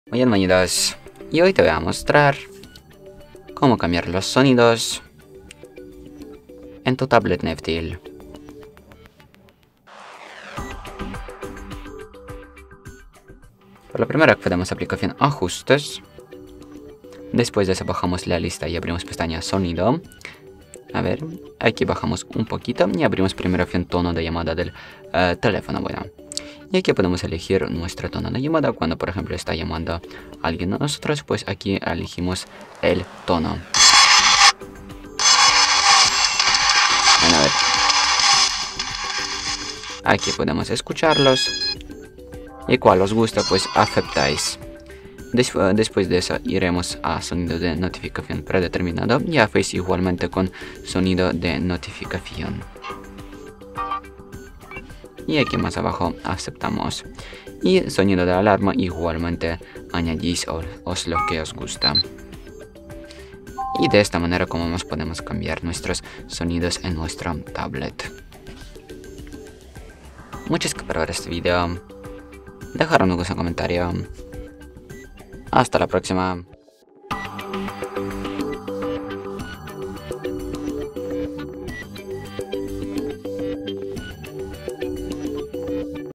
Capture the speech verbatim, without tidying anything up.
Bienvenidos, y hoy te voy a mostrar cómo cambiar los sonidos en tu tablet Neftil. Por lo primero accedemos a aplicación ajustes. Después de eso bajamos la lista y abrimos pestaña sonido. A ver, aquí bajamos un poquito y abrimos primera opción tono de llamada del uh, teléfono. Bueno, y aquí podemos elegir nuestro tono de llamada. Cuando por ejemplo está llamando alguien a nosotros, pues aquí elegimos el tono. Bueno, a ver. Aquí podemos escucharlos. Y cuál os gusta, pues aceptáis. Después, después de eso iremos a sonido de notificación predeterminado y hacéis igualmente con sonido de notificación. Y aquí más abajo aceptamos. Y sonido de alarma igualmente añadís os, os lo que os gusta. Y de esta manera como más podemos cambiar nuestros sonidos en nuestra tablet. Muchas gracias por ver este video. Dejar un comentario. Hasta la próxima.